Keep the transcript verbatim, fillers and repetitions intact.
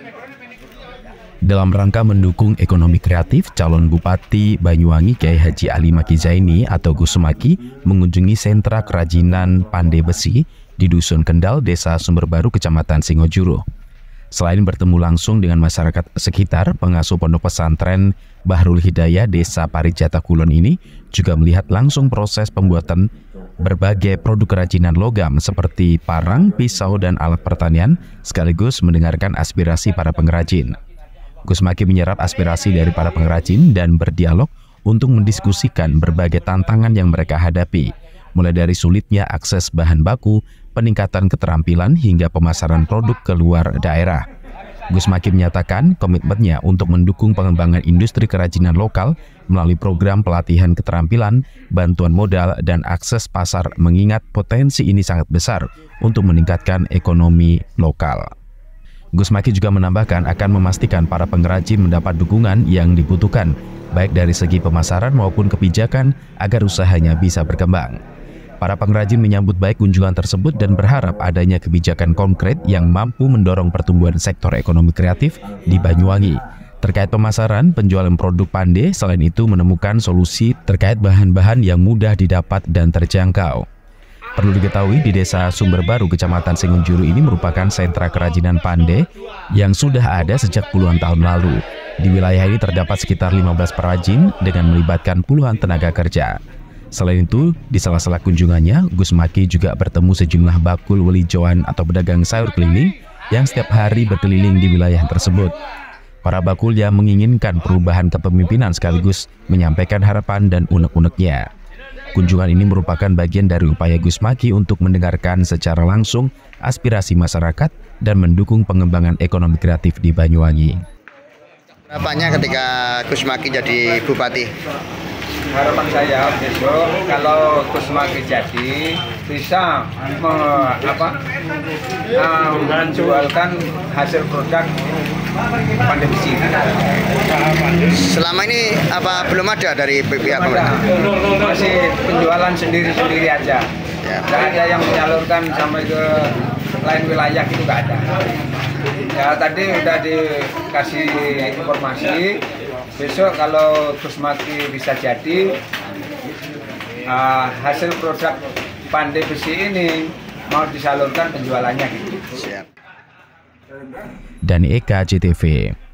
Dalam rangka mendukung ekonomi kreatif, calon Bupati Banyuwangi Kiai Haji Ali Maki Zaini atau Gus Maki mengunjungi sentra kerajinan pandai besi di Dusun Kendal, Desa Sumberbaru, Kecamatan Singojuru. Selain bertemu langsung dengan masyarakat sekitar, pengasuh pondok pesantren Bahrul Hidayah Desa Parijata Kulon ini juga melihat langsung proses pembuatan berbagai produk kerajinan logam seperti parang, pisau, dan alat pertanian, sekaligus mendengarkan aspirasi para pengrajin. Gus Maki menyerap aspirasi dari para pengrajin dan berdialog untuk mendiskusikan berbagai tantangan yang mereka hadapi, mulai dari sulitnya akses bahan baku, peningkatan keterampilan, hingga pemasaran produk ke luar daerah. Gus Maki menyatakan komitmennya untuk mendukung pengembangan industri kerajinan lokal melalui program pelatihan keterampilan, bantuan modal, dan akses pasar, mengingat potensi ini sangat besar untuk meningkatkan ekonomi lokal. Gus Maki juga menambahkan akan memastikan para pengrajin mendapat dukungan yang dibutuhkan, baik dari segi pemasaran maupun kebijakan agar usahanya bisa berkembang. Para pengrajin menyambut baik kunjungan tersebut dan berharap adanya kebijakan konkret yang mampu mendorong pertumbuhan sektor ekonomi kreatif di Banyuwangi. Terkait pemasaran, penjualan produk pandai, selain itu menemukan solusi terkait bahan-bahan yang mudah didapat dan terjangkau. Perlu diketahui, di Desa Sumberbaru, Kecamatan Singojuru ini merupakan sentra kerajinan pandai yang sudah ada sejak puluhan tahun lalu. Di wilayah ini terdapat sekitar lima belas perajin dengan melibatkan puluhan tenaga kerja. Selain itu, di sela-sela kunjungannya, Gus Maki juga bertemu sejumlah bakul welijoan atau pedagang sayur keliling yang setiap hari berkeliling di wilayah tersebut. Para bakul yang menginginkan perubahan kepemimpinan sekaligus menyampaikan harapan dan unek-uneknya. Kunjungan ini merupakan bagian dari upaya Gus Maki untuk mendengarkan secara langsung aspirasi masyarakat dan mendukung pengembangan ekonomi kreatif di Banyuwangi. Harapannya ketika Gus Maki jadi bupati? Harapan saya besok kalau Gus Maki jadi bisa me, apa, uh, menjualkan hasil produk pandai besi. Selama ini apa belum ada dari pihak pemerintah? Masih penjualan sendiri-sendiri aja. Ya. Nggak ada yang menyalurkan sampai ke lain wilayah, itu nggak ada. Ya tadi udah dikasih informasi. Besok kalau Gus Maki bisa jadi, uh, hasil produk pandai besi ini mau disalurkan penjualannya gitu. Dani Eka, J T V.